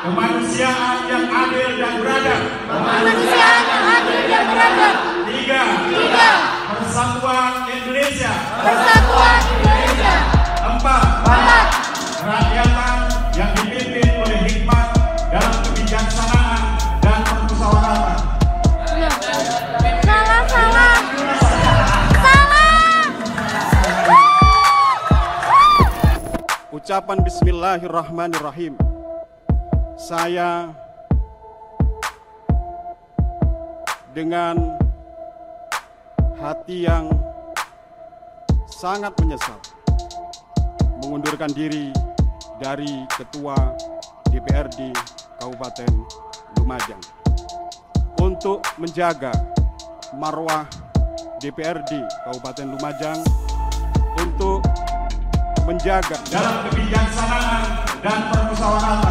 kemanusiaan yang adil dan beradab. Kemanusiaan yang adil dan beradab. 3. Persatuan Indonesia. Persatuan Indonesia. 4. Kerakyatan yang dipimpin oleh hikmat dalam kebijaksanaan dan permusyawaratan. Salah. Ucapan Bismillahirrahmanirrahim. Saya dengan hati yang sangat menyesal mengundurkan diri dari Ketua DPRD Kabupaten Lumajang untuk menjaga marwah DPRD Kabupaten Lumajang, untuk menjaga dalam kebijaksanaan dan permusyawaratan.